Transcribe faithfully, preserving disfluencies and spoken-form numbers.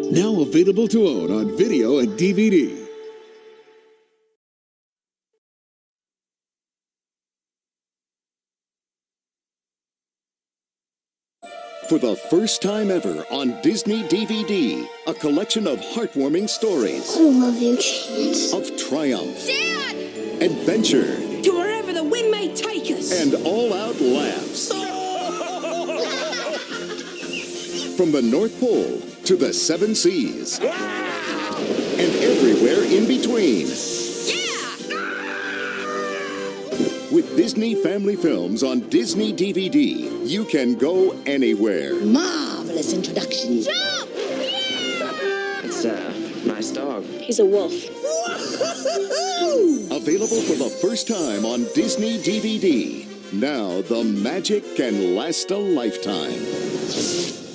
Now available to own on video and D V D. For the first time ever on Disney D V D, a collection of heartwarming stories. I love you, Chance. Of triumph. Dad! Adventure. To wherever the wind may take us. And all-out laughs. From the North Pole to the Seven Seas. And everywhere in between. With Disney Family Films on Disney D V D, you can go anywhere. Marvelous introduction. Jump! Yeah! It's a nice dog. He's a wolf. Available for the first time on Disney D V D. Now the magic can last a lifetime.